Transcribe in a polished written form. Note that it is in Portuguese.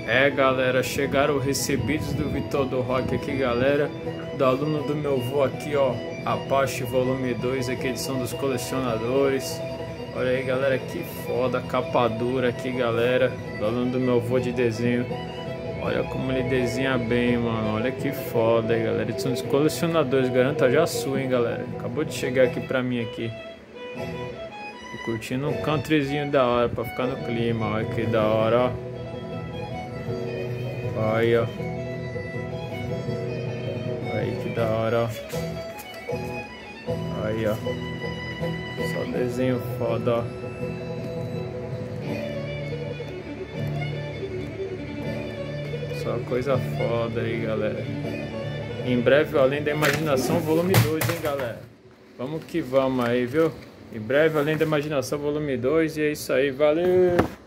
É, galera, chegaram recebidos do Vitor do Rock aqui, galera, do aluno do meu avô aqui, ó, Apache volume 2, aqui, edição dos colecionadores. Olha aí, galera, que foda, capa dura aqui, galera, do aluno do meu avô de desenho. Olha como ele desenha bem, mano, olha que foda aí, galera, edição dos colecionadores, garanta já a sua, hein, galera. Acabou de chegar aqui pra mim aqui. E curtindo um countryzinho da hora, pra ficar no clima, olha que da hora, ó. Olha, aí que da hora, ó. Aí, ó, só desenho foda, ó. Só coisa foda aí, galera. Em breve, Além da Imaginação, volume 2, hein, galera. Vamos que vamos aí, viu? Em breve, Além da Imaginação, volume 2. E é isso aí, valeu!